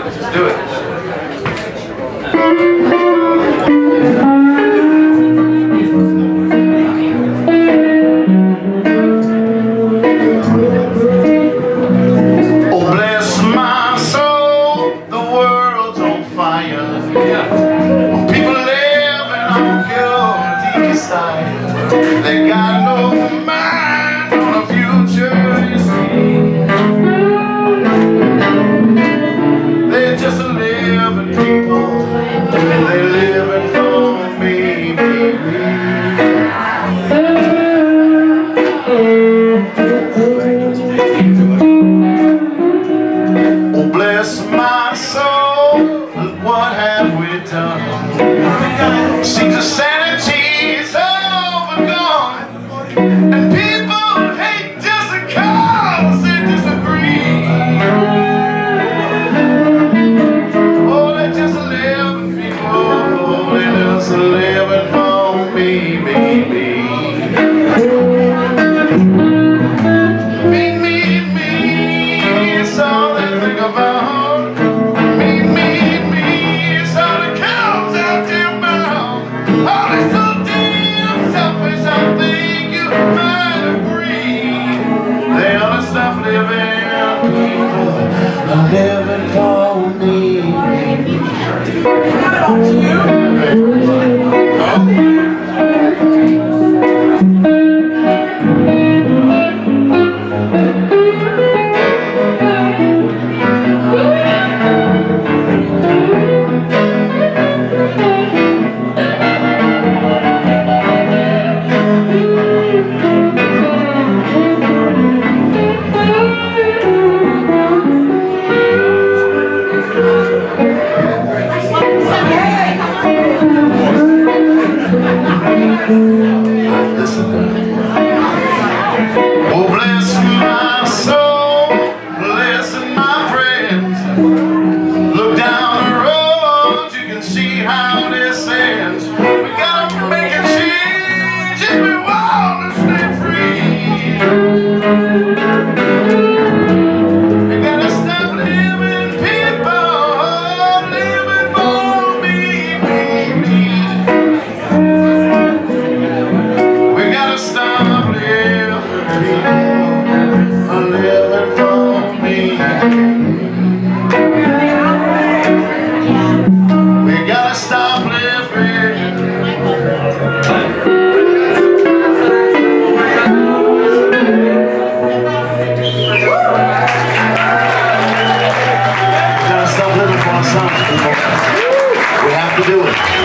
Let's do it. Oh, bless my soul, the world's on fire. People living on pure desire. They got no mind on the future, you see. They're just living people. They're living for me. Oh, bless my soul, what have we done? Seems the sanity's overgone, and people hate just because they disagree. Oh, they're just living people, they're just living for me, me. It's all they think about. Me, it's all that comes out their mouth. Oh, they're so damn selfish, I think you might agree. They ought to stop living people, living for me. Oh, bless my soul, bless my friends. Look down the road, you can see how this ends. We gotta make a change if we want to stay free. We gotta stop living people, living for me. We gotta stop living people, living for me. We gotta stop living. We gotta stop living for ourselves, people. We have to do it.